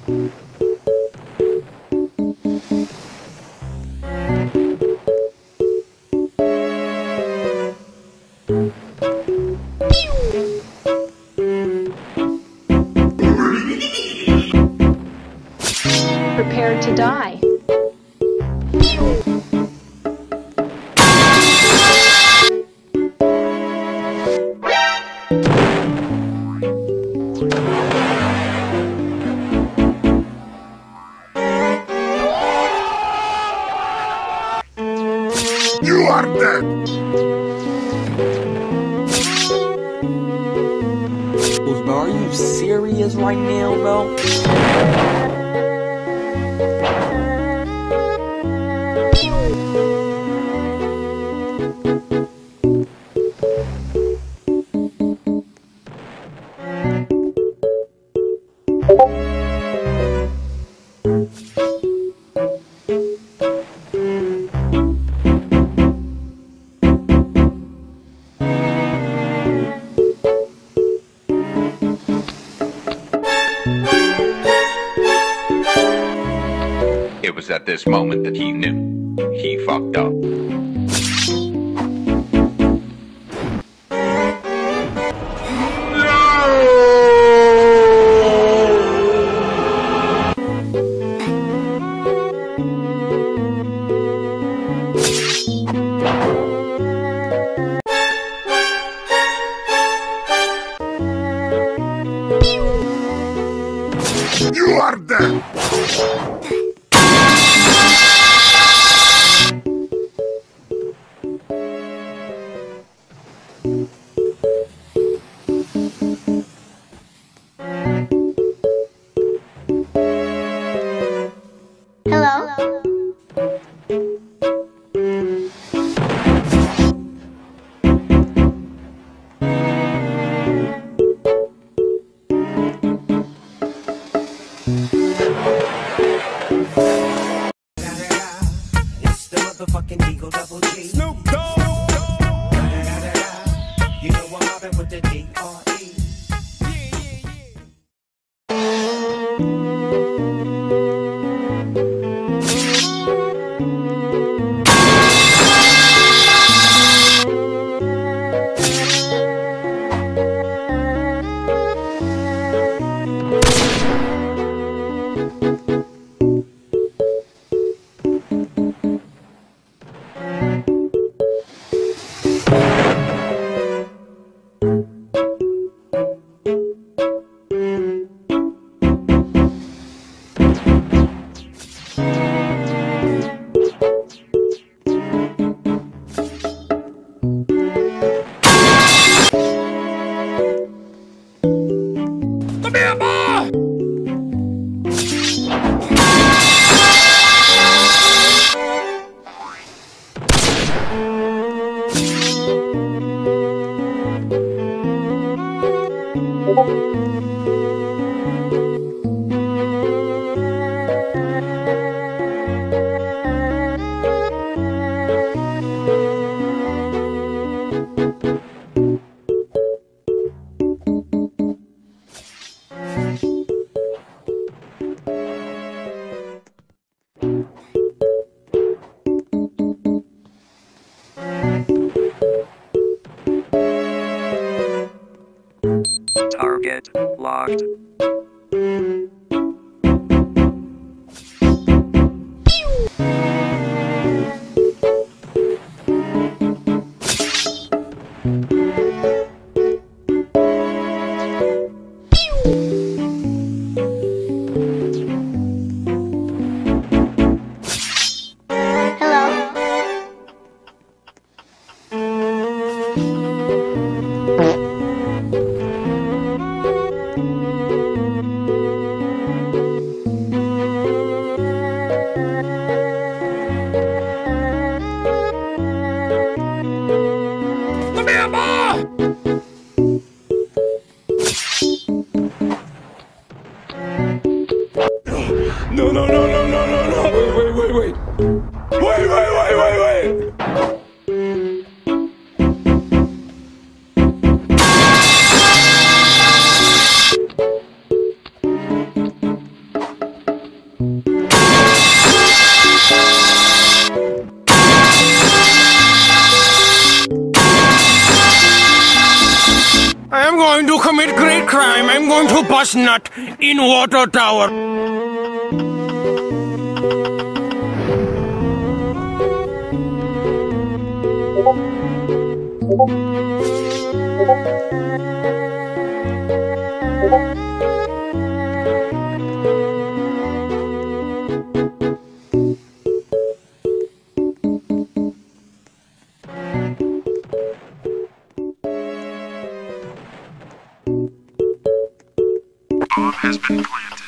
Prepare to die. You are dead! Bro, are you serious right now, bro? It was at this moment that he knew he fucked up. You are dead! Hello? It's the motherfucking Eagle Double G. Snoop Dogg! You know I'm mobbing with the D.R.E. Target locked. No, no, no, no, no, no, no! Wait! Wait! commit great crime, I'm going to bust nut in water tower. Bomb has been planted.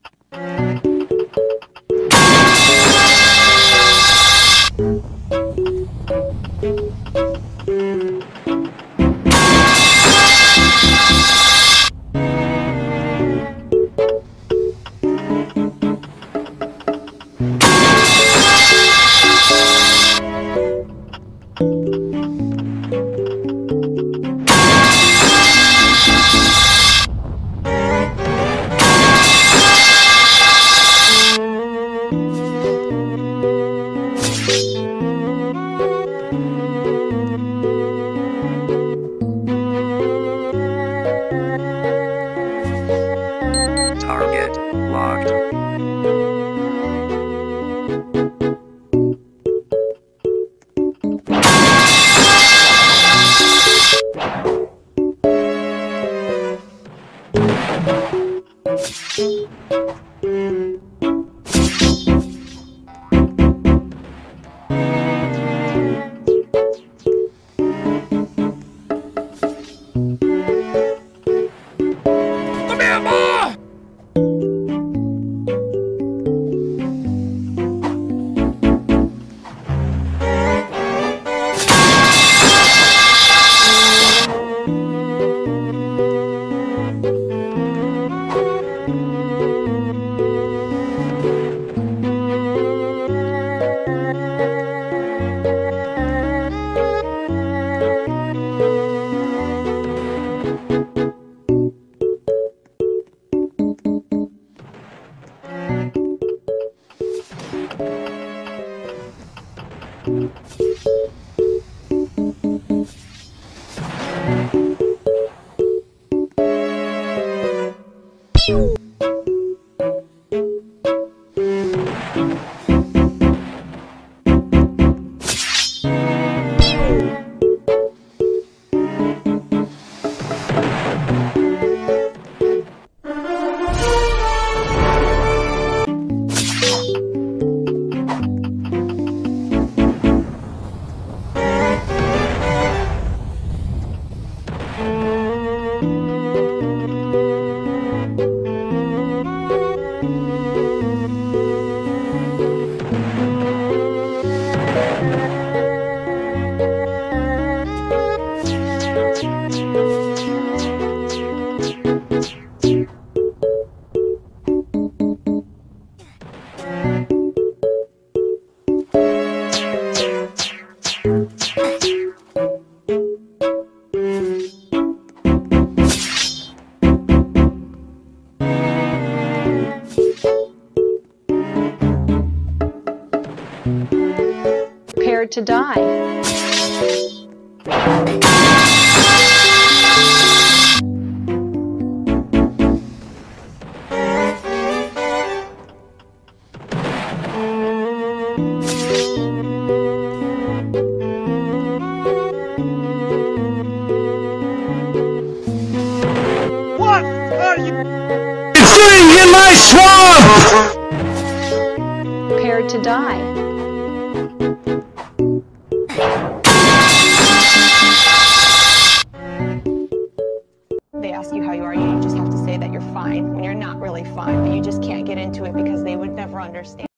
Target locked. Prepared to die. What are you doing in my swamp? Prepared to die. They ask you how you are, you just have to say that you're fine when you're not really fine, but you just can't get into it because they would never understand.